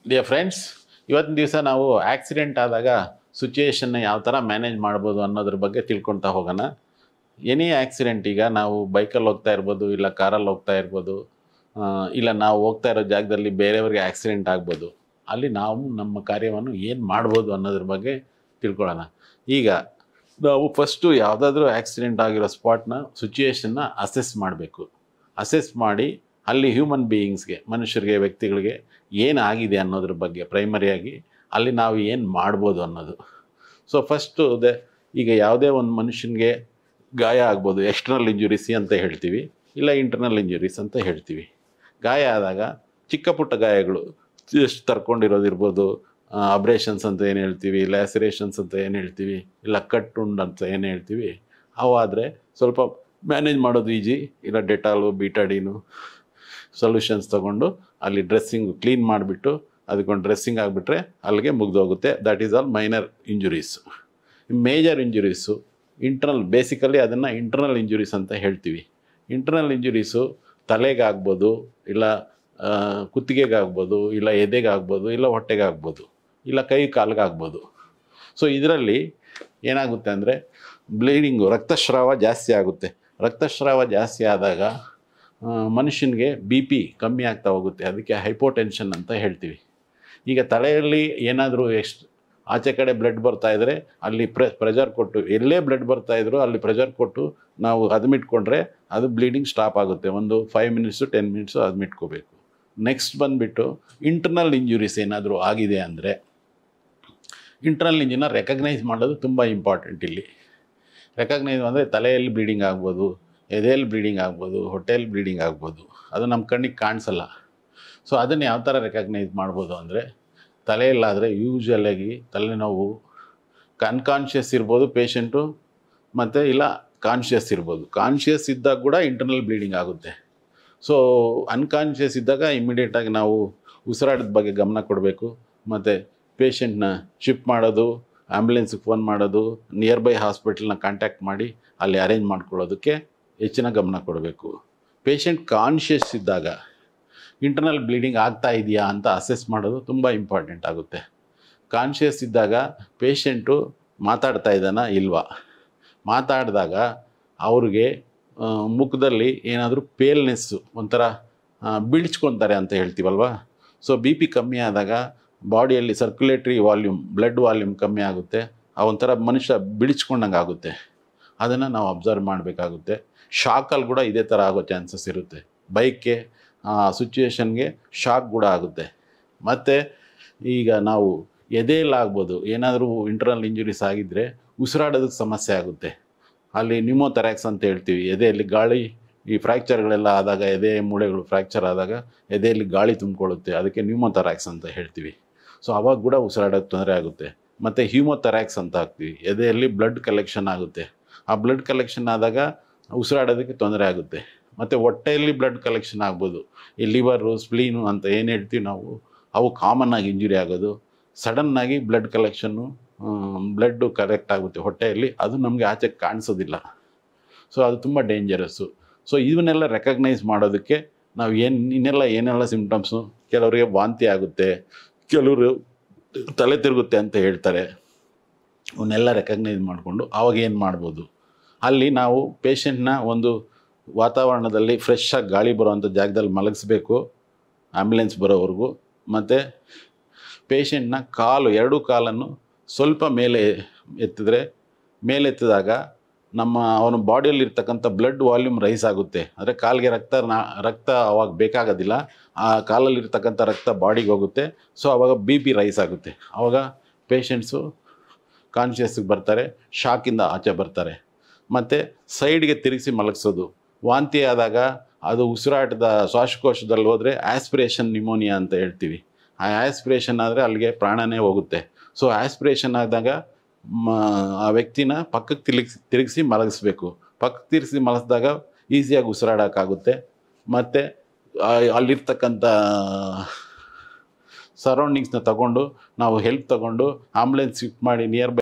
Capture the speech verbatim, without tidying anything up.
Dear friends, ಇವತ್ತಿನ ದಿವಸ ನಾವು ಆಕ್ಸಿಡೆಂಟ್ ಆದಾಗ ಸಿಚುಯೇಷನ್ನ ಯಾವ ಥರ ಮ್ಯಾನೇಜ್ ಮಾಡ್ಬೋದು ಅನ್ನೋದ್ರ ಬಗ್ಗೆ ತಿಳ್ಕೊಳ್ತಾ ಹೋಗೋಣ. ಎನಿ ಆಕ್ಸಿಡೆಂಟ್, ಈಗ ನಾವು ಬೈಕಲ್ಲಿ ಹೋಗ್ತಾ ಇರ್ಬೋದು, ಇಲ್ಲ ಕಾರಲ್ಲಿ ಹೋಗ್ತಾ ಇರ್ಬೋದು, ಇಲ್ಲ ನಾವು ಹೋಗ್ತಾ ಇರೋ ಜಾಗದಲ್ಲಿ ಬೇರೆಯವ್ರಿಗೆ ಆಕ್ಸಿಡೆಂಟ್ ಆಗ್ಬೋದು. ಅಲ್ಲಿ ನಾವು ನಮ್ಮ ಕಾರ್ಯವನ್ನು ಏನು ಮಾಡ್ಬೋದು ಅನ್ನೋದ್ರ ಬಗ್ಗೆ ತಿಳ್ಕೊಳ್ಳೋಣ. ಈಗ ನಾವು ಫಸ್ಟು ಯಾವುದಾದ್ರೂ ಆಕ್ಸಿಡೆಂಟ್ ಆಗಿರೋ ಸ್ಪಾಟ್ನ ಸಿಚುಯೇಷನ್ನ ಅಸೆಸ್ ಮಾಡಬೇಕು. ಅಸೆಸ್ ಮಾಡಿ ಅಲ್ಲಿ ಹ್ಯೂಮನ್ ಬೀಯಿಂಗ್ಸ್ಗೆ, ಮನುಷ್ಯರಿಗೆ, ವ್ಯಕ್ತಿಗಳಿಗೆ ಏನಾಗಿದೆ ಅನ್ನೋದ್ರ ಬಗ್ಗೆ ಪ್ರೈಮರಿಯಾಗಿ ಅಲ್ಲಿ ನಾವು ಏನು ಮಾಡ್ಬೋದು ಅನ್ನೋದು. ಸೊ ಫಸ್ಟು ದೆ ಈಗ ಯಾವುದೇ ಒಂದು ಮನುಷ್ಯನಿಗೆ ಗಾಯ ಆಗ್ಬೋದು, ಎಕ್ಸ್ಟರ್ನಲ್ ಇಂಜುರೀಸ್ ಅಂತ ಹೇಳ್ತೀವಿ, ಇಲ್ಲ ಇಂಟರ್ನಲ್ ಇಂಜುರೀಸ್ ಅಂತ ಹೇಳ್ತೀವಿ. ಗಾಯ ಆದಾಗ ಚಿಕ್ಕ ಪುಟ್ಟ ಗಾಯಗಳು ಎಷ್ಟು ತರ್ಕೊಂಡಿರೋದಿರ್ಬೋದು, ಅಬ್ರೇಷನ್ಸ್ ಅಂತ ಏನು ಹೇಳ್ತೀವಿ, ಲ್ಯಾಸರೇಷನ್ಸ್ ಅಂತ ಏನು ಹೇಳ್ತೀವಿ, ಇಲ್ಲ ಕಟ್ ಉಂಡ್ ಅಂತ ಏನು ಹೇಳ್ತೀವಿ, ಅವಾದರೆ ಸ್ವಲ್ಪ ಮ್ಯಾನೇಜ್ ಮಾಡೋದು ಈಜಿ. ಇಲ್ಲ ಡೆಟಾಲು, ಬೀಟಾಡೀನು ಸೊಲ್ಯೂಷನ್ಸ್ ತೊಗೊಂಡು ಅಲ್ಲಿ ಡ್ರೆಸ್ಸಿಂಗ್ ಕ್ಲೀನ್ ಮಾಡಿಬಿಟ್ಟು ಅದಕ್ಕೊಂದು ಡ್ರೆಸ್ಸಿಂಗ್ ಆಗಿಬಿಟ್ರೆ ಅಲ್ಲಿಗೆ ಮುಗಿದೋಗುತ್ತೆ. That is all minor injuries. Major injuries internal, basically ಅದನ್ನು ಇಂಟರ್ನಲ್ ಇಂಜುರೀಸ್ ಅಂತ ಹೇಳ್ತೀವಿ. ಇಂಟರ್ನಲ್ ಇಂಜುರೀಸು ತಲೆಗಾಗ್ಬೋದು, ಇಲ್ಲ ಕುತ್ತಿಗೆಗಾಗ್ಬೋದು, ಇಲ್ಲ ಎದೆಗಾಗ್ಬೋದು, ಇಲ್ಲ ಹೊಟ್ಟೆಗಾಗ್ಬೋದು, ಇಲ್ಲ ಕೈ ಕಾಲಿಗಾಗ್ಬೋದು. ಸೊ ಇದರಲ್ಲಿ ಏನಾಗುತ್ತೆ ಅಂದರೆ ಬ್ಲೀಡಿಂಗು, ರಕ್ತಸ್ರಾವ ಜಾಸ್ತಿ ಆಗುತ್ತೆ. ರಕ್ತಸ್ರಾವ ಜಾಸ್ತಿ ಆದಾಗ ಮನುಷ್ಯನಿಗೆ ಬಿ ಪಿ ಕಮ್ಮಿ ಆಗ್ತಾ ಹೋಗುತ್ತೆ. ಅದಕ್ಕೆ ಹೈಪೋಟೆನ್ಷನ್ ಅಂತ ಹೇಳ್ತೀವಿ. ಈಗ ತಲೆಯಲ್ಲಿ ಏನಾದರೂ ಎಷ್ಟು ಆಚೆ ಕಡೆ ಬ್ಲಡ್ ಬರ್ತಾಯಿದ್ರೆ ಅಲ್ಲಿ ಪ್ರೆ ಪ್ರೆಷರ್ ಕೊಟ್ಟು, ಎಲ್ಲೇ ಬ್ಲಡ್ ಬರ್ತಾಯಿದ್ರು ಅಲ್ಲಿ ಪ್ರೆಷರ್ ಕೊಟ್ಟು ನಾವು ಅದ್ಮಿಟ್ಕೊಂಡ್ರೆ ಅದು ಬ್ಲೀಡಿಂಗ್ ಸ್ಟಾಪ್ ಆಗುತ್ತೆ. ಒಂದು ಫೈವ್ ಮಿನಿಟ್ಸು ಟೆನ್ ಮಿನಿಟ್ಸು ಅದ್ಮಿಟ್ಕೋಬೇಕು. ನೆಕ್ಸ್ಟ್ ಬಂದುಬಿಟ್ಟು ಇಂಟರ್ನಲ್ ಇಂಜುರೀಸ್ ಏನಾದರೂ ಆಗಿದೆ ಅಂದರೆ ಇಂಟರ್ನಲ್ ಇಂಜಿನ ರೆಕಗ್ನೈಸ್ ಮಾಡೋದು ತುಂಬ ಇಂಪಾರ್ಟೆಂಟ್. ಇಲ್ಲಿ ರೆಕಗ್ನೈಸ್ ಅಂದರೆ ತಲೆಯಲ್ಲಿ ಬ್ಲೀಡಿಂಗ್ ಆಗ್ಬೋದು, ಎದೆಯಲ್ಲಿ ಬ್ಲೀಡಿಂಗ್ ಆಗ್ಬೋದು, ಹೊಟ್ಟೆಯಲ್ಲಿ ಬ್ಲೀಡಿಂಗ್ ಆಗ್ಬೋದು. ಅದು ನಮ್ಮ ಕಣ್ಣಿಗೆ ಕಾಣಿಸಲ್ಲ. ಸೊ ಅದನ್ನು ಯಾವ ಥರ ರೆಕಗ್ನೈಸ್ ಮಾಡ್ಬೋದು ಅಂದರೆ, ತಲೆಯಲ್ಲಾದರೆ ಯೂಶ್ವಲಾಗಿ ತಲೆನೋವು ಅನ್ಕಾನ್ಷಿಯಸ್ ಇರ್ಬೋದು ಪೇಷಂಟು, ಮತ್ತು ಇಲ್ಲ ಕಾನ್ಷಿಯಸ್ ಇರ್ಬೋದು. ಕಾನ್ಷಿಯಸ್ ಇದ್ದಾಗ ಕೂಡ ಇಂಟರ್ನಲ್ ಬ್ಲೀಡಿಂಗ್ ಆಗುತ್ತೆ. ಸೊ ಅನ್ಕಾನ್ಷಿಯಸ್ ಇದ್ದಾಗ ಇಮ್ಮಿಡಿಯೇಟಾಗಿ ನಾವು ಉಸಿರಾಟದ ಬಗ್ಗೆ ಗಮನ ಕೊಡಬೇಕು. ಮತ್ತು ಪೇಷಂಟ್ನ ಶಿಫ್ಟ್ ಮಾಡೋದು, ಆ್ಯಂಬುಲೆನ್ಸಿಗೆ ಫೋನ್ ಮಾಡೋದು, ನಿಯರ್ ಬೈ ಹಾಸ್ಪಿಟಲ್ನ ಕಾಂಟ್ಯಾಕ್ಟ್ ಮಾಡಿ ಅಲ್ಲಿ ಅರೇಂಜ್ ಮಾಡ್ಕೊಳ್ಳೋದಕ್ಕೆ ಹೆಚ್ಚಿನ ಗಮನ ಕೊಡಬೇಕು. ಪೇಷಂಟ್ ಕಾನ್ಷಿಯಸ್ ಇದ್ದಾಗ ಇಂಟರ್ನಲ್ ಬ್ಲೀಡಿಂಗ್ ಆಗ್ತಾ ಇದೆಯಾ ಅಂತ ಅಸೆಸ್ ಮಾಡೋದು ತುಂಬ ಇಂಪಾರ್ಟೆಂಟ್ ಆಗುತ್ತೆ. ಕಾನ್ಷಿಯಸ್ ಇದ್ದಾಗ ಪೇಷಂಟು ಮಾತಾಡ್ತಾ ಇದ್ದಾನ ಇಲ್ವಾ, ಮಾತಾಡಿದಾಗ ಅವ್ರಿಗೆ ಮುಖದಲ್ಲಿ ಏನಾದರೂ ಪೇಲ್ನೆಸ್ಸು, ಒಂಥರ ಬೀಳ್ಚ್ಕೊತಾರೆ ಅಂತ ಹೇಳ್ತೀವಲ್ವ. ಸೊ ಬಿ ಪಿ ಕಮ್ಮಿ ಆದಾಗ ಬಾಡಿಯಲ್ಲಿ ಸರ್ಕ್ಯುಲೇಟ್ರಿ ವಾಲ್ಯೂಮ್, ಬ್ಲಡ್ ವಾಲ್ಯೂಮ್ ಕಮ್ಮಿ ಆಗುತ್ತೆ. ಆ ಒಂಥರ ಮನುಷ್ಯ ಬಿಳಿಚ್ಕೊಂಡಂಗೆ ಆಗುತ್ತೆ. ಅದನ್ನು ನಾವು ಅಬ್ಸರ್ವ್ ಮಾಡಬೇಕಾಗುತ್ತೆ. ಶಾಕಲ್ಲಿ ಕೂಡ ಇದೇ ಥರ ಆಗೋ ಚಾನ್ಸಸ್ ಇರುತ್ತೆ. ಬೈಕ್ಗೆ ಸಿಚುಯೇಷನ್ಗೆ ಶಾಕ್ ಕೂಡ ಆಗುತ್ತೆ. ಮತ್ತು ಈಗ ನಾವು ಎದೆಯಲ್ಲಾಗ್ಬೋದು, ಏನಾದರೂ ಇಂಟರ್ನಲ್ ಇಂಜುರೀಸ್ ಆಗಿದ್ದರೆ ಉಸಿರಾಡೋದಕ್ಕೆ ಸಮಸ್ಯೆ ಆಗುತ್ತೆ. ಅಲ್ಲಿ ನ್ಯೂಮೋಥೆರಾಕ್ಸ್ ಅಂತ ಹೇಳ್ತೀವಿ. ಎದೆಯಲ್ಲಿ ಗಾಳಿ, ಈ ಫ್ರ್ಯಾಕ್ಚರ್ಗಳೆಲ್ಲ ಆದಾಗ, ಎದೆ ಮೂಳೆಗಳು ಫ್ರ್ಯಾಕ್ಚರ್ ಆದಾಗ ಎದೆಯಲ್ಲಿ ಗಾಳಿ ತುಂಬಿಕೊಳ್ಳುತ್ತೆ. ಅದಕ್ಕೆ ನ್ಯೂಮೋಥೆರಾಕ್ಸ್ ಅಂತ ಹೇಳ್ತೀವಿ. ಸೊ ಅವಾಗ ಕೂಡ ಉಸಿರಾಡೋಕ್ಕೆ ತೊಂದರೆ ಆಗುತ್ತೆ. ಮತ್ತು ಹ್ಯೂಮೋಥೆರಾಕ್ಸ್ ಅಂತ ಹಾಕ್ತೀವಿ. ಎದೆಯಲ್ಲಿ ಬ್ಲಡ್ ಕಲೆಕ್ಷನ್ ಆಗುತ್ತೆ. ಆ ಬ್ಲಡ್ ಕಲೆಕ್ಷನ್ ಆದಾಗ ಉಸಿರಾಡೋದಕ್ಕೆ ತೊಂದರೆ ಆಗುತ್ತೆ. ಮತ್ತು ಹೊಟ್ಟೆಯಲ್ಲಿ ಬ್ಲಡ್ ಕಲೆಕ್ಷನ್ ಆಗ್ಬೋದು. ಈ ಲಿವರು, ಸ್ಪ್ಲೀನು ಅಂತ ಏನು ಹೇಳ್ತೀವಿ ನಾವು, ಅವು ಕಾಮನ್ನಾಗಿ ಇಂಜುರಿ ಆಗೋದು. ಸಡನ್ನಾಗಿ ಬ್ಲಡ್ ಕಲೆಕ್ಷನ್ನು, ಬ್ಲಡ್ಡು ಕಲೆಕ್ಟ್ ಆಗುತ್ತೆ ಹೊಟ್ಟೆಯಲ್ಲಿ. ಅದು ನಮಗೆ ಆಚೆ ಕಾಣಿಸೋದಿಲ್ಲ. ಸೊ ಅದು ತುಂಬ ಡೇಂಜರಸ್ಸು. ಸೊ ಇವನ್ನೆಲ್ಲ ರೆಕಗ್ನೈಸ್ ಮಾಡೋದಕ್ಕೆ ನಾವು ಏನು ಇನ್ನೆಲ್ಲ ಏನೆಲ್ಲ ಸಿಮ್ಟಮ್ಸು, ಕೆಲವರಿಗೆ ವಾಂತಿ ಆಗುತ್ತೆ, ಕೆಲವರು ತಲೆ ತಿರುಗುತ್ತೆ ಅಂತ ಹೇಳ್ತಾರೆ. ಅವನ್ನೆಲ್ಲ ರೆಕಗ್ನೈಸ್ ಮಾಡಿಕೊಂಡು ಆವಾಗ ಏನು ಮಾಡ್ಬೋದು, ಅಲ್ಲಿ ನಾವು ಪೇಷಂಟ್ನ ಒಂದು ವಾತಾವರಣದಲ್ಲಿ ಫ್ರೆಶ್ ಆಗಿ ಗಾಳಿ ಬರೋವಂಥ ಜಾಗದಲ್ಲಿ ಮಲಗಿಸ್ಬೇಕು ಆ್ಯಂಬುಲೆನ್ಸ್ ಬರೋವರೆಗೂ. ಮತ್ತು ಪೇಷಂಟ್ನ ಕಾಲು, ಎರಡೂ ಕಾಲನ್ನು ಸ್ವಲ್ಪ ಮೇಲೆ ಎತ್ತಿದ್ರೆ, ಮೇಲೆತ್ತಿದಾಗ ನಮ್ಮ ಅವನ ಬಾಡಿಯಲ್ಲಿರ್ತಕ್ಕಂಥ ಬ್ಲಡ್ ವಾಲ್ಯೂಮ್ ರೈಸ್ ಆಗುತ್ತೆ. ಅಂದರೆ ಕಾಲಿಗೆ ರಕ್ತ ರಕ್ತ ಅವಾಗ ಬೇಕಾಗೋದಿಲ್ಲ, ಆ ಕಾಲಲ್ಲಿರ್ತಕ್ಕಂಥ ರಕ್ತ ಬಾಡಿಗೆ ಹೋಗುತ್ತೆ. ಸೊ ಆವಾಗ ಬಿ ಪಿ ರೈಸ್ ಆಗುತ್ತೆ. ಆವಾಗ ಪೇಷಂಟ್ಸು ಕಾನ್ಷಿಯಸ್ಸಿಗೆ ಬರ್ತಾರೆ, ಶಾಕಿಂದ ಆಚೆ ಬರ್ತಾರೆ. ಮತ್ತು ಸೈಡ್ಗೆ ತಿರುಗಿಸಿ ಮಲಗಿಸೋದು. ವಾಂತಿ ಆದಾಗ ಅದು ಉಸಿರಾಟದ ಶ್ವಾಸಕೋಶದಲ್ಲಿ ಹೋದರೆ ಆಸ್ಪಿರೇಷನ್ ನ್ಯೂಮೋನಿಯಾ ಅಂತ ಹೇಳ್ತೀವಿ. ಆ ಆಸ್ಪಿರೇಷನ್ ಆದರೆ ಅಲ್ಲಿಗೆ ಪ್ರಾಣನೇ ಹೋಗುತ್ತೆ. ಸೊ ಆಸ್ಪಿರೇಷನ್ ಆದಾಗ ಆ ವ್ಯಕ್ತಿನ ಪಕ್ಕಕ್ಕೆ ತಿರುಗಿಸಿ ತಿರುಗಿಸಿ ಮಲಗಿಸ್ಬೇಕು. ಪಕ್ಕಕ್ಕೆ ತಿರುಗಿಸಿ ಮಲಗಿಸಿದಾಗ ಈಸಿಯಾಗಿ ಉಸಿರಾಡೋಕ್ಕಾಗುತ್ತೆ. ಮತ್ತು ಅಲ್ಲಿರ್ತಕ್ಕಂಥ ಸರೌಂಡಿಂಗ್ಸ್ನ ತಗೊಂಡು ನಾವು ಹೆಲ್ಪ್ ತಗೊಂಡು ಆಂಬುಲೆನ್ಸ್ ಶಿಫ್ಟ್ ಮಾಡಿ ನಿಯರ್ ಬೈ